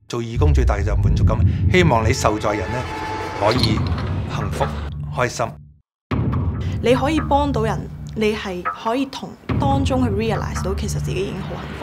做義工最大嘅就滿足感，希望你受助人呢可以幸福開心。 你可以幫到人，你係可以同當中去 realize 到其實自己已經好幸福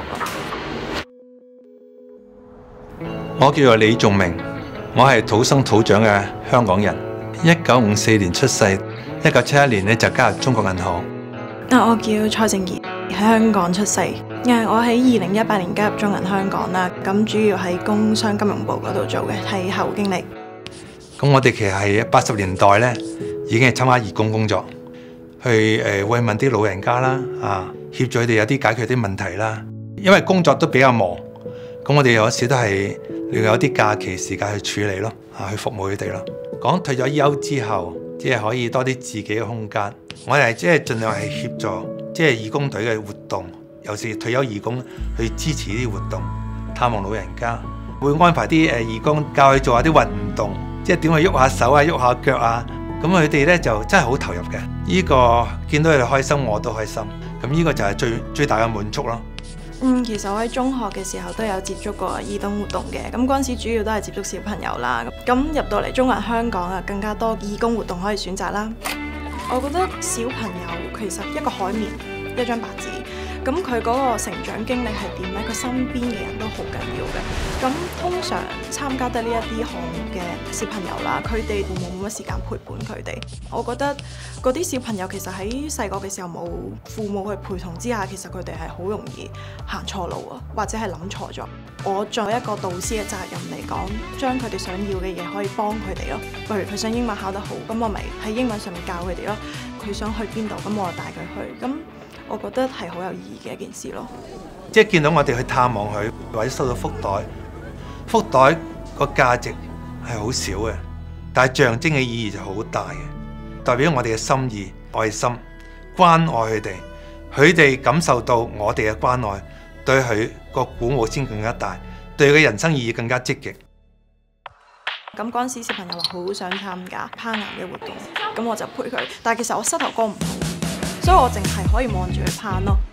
啦。 我叫做李仲明，我係土生土長嘅香港人。1954年出世，1971年呢就加入中國銀行。 我叫蔡正儀，喺香港出世。我喺2018年加入中銀香港啦，咁主要喺工商金融部嗰度做嘅，係客戶經理。 咁我哋其實係80年代呢已經係參加義工工作，去慰問啲老人家啦，協助佢哋有啲解決啲問題啦。因為工作都比較忙，咁我哋有時都係有啲假期時間去處理咯，去服務佢哋咯。講退咗休之後，即係可以多啲自己嘅空間。我哋即係盡量係協助即係義工隊嘅活動，尤其是退休義工去支持呢啲活動，探望老人家，會安排啲義工教佢做下啲運動，即係點去喐下手啊、喐下腳啊。咁佢哋咧就真係好投入嘅。呢個見到佢哋開心，我都開心。咁呢個就係最大嘅滿足咯。 其實我喺中學嘅時候都有接觸過義工活動嘅，咁嗰陣時主要都係接觸小朋友啦。咁入到嚟中銀香港啊，更加多義工活動可以選擇啦。我覺得小朋友其實一個海綿，一張白紙。咁佢嗰個成長經歷係點呢？佢身邊嘅人都好緊要嘅。咁通常參加得呢一啲項目嘅小朋友啦，佢哋父母冇乜時間陪伴佢哋。我覺得嗰啲小朋友其實喺細個嘅時候冇父母去陪同之下，其實佢哋係好容易行錯路啊，或者係諗錯咗。我作為一個導師嘅責任嚟講，將佢哋想要嘅嘢可以幫佢哋咯。譬如佢想英文考得好，咁我咪喺英文上面教佢哋咯。佢想去邊度，咁我就帶佢去。咁我覺得係好有意義嘅一件事咯。 即係見到我哋去探望佢，或者收到福袋，福袋個價值係好少嘅，但係象徵嘅意義就好大嘅，代表我哋嘅心意、愛心、關愛佢哋，佢哋感受到我哋嘅關愛，對佢個鼓舞先更加大，對佢嘅人生意義更加積極。 咁嗰陣時小朋友話好想參加攀岩嘅活動，咁我就陪佢，但係其實我膝頭哥唔好，所以我淨係可以望住佢攀咯，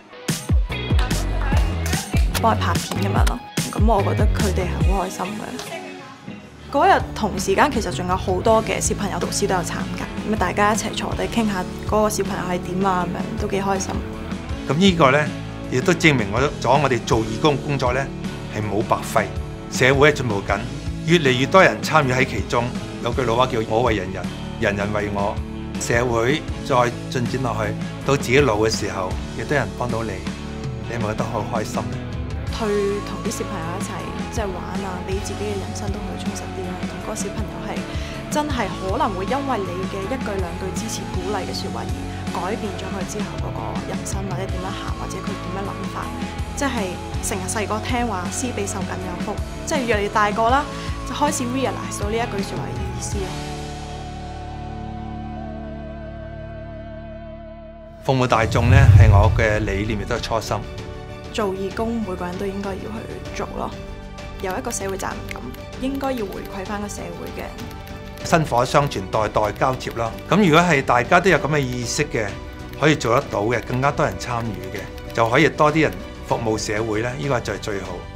幫佢拍片咁樣咯。咁我覺得佢哋係好開心嘅。嗰日同時間其實仲有好多嘅小朋友導師都有參加，咁大家一齊坐低傾下嗰個小朋友係點啊，咁樣都幾開心。 咁呢個呢，亦都證明咗我哋做義工工作呢係冇白費，社會係進步緊，越嚟越多人參與喺其中。有句老話叫我為人人，人人為我。社會再進展落去，到自己老嘅時候，亦都有人幫到你，你係咪覺得好開心呢？ 同啲小朋友一齊即係玩啊，你自己嘅人生都可以充實啲啦。同嗰個小朋友係真係可能會因為你嘅一句兩句支持鼓勵嘅説話而改變咗佢之後嗰個人生，或者點樣行，或者佢點樣諗法。即係成日細個聽話施比受更有福，即係越嚟越大個啦，就開始 realize 到呢一句説話嘅意思啊。 服務大眾呢係我嘅理念，亦都係初心。 做義工每個人都應該要去做咯，有一個社會責任感，應該要回饋翻個社會嘅。 薪火相傳，代代交接咯。咁如果係大家都有咁嘅意識嘅，可以做得到嘅，更加多人參與嘅，就可以多啲人服務社會呢，呢個就係最好。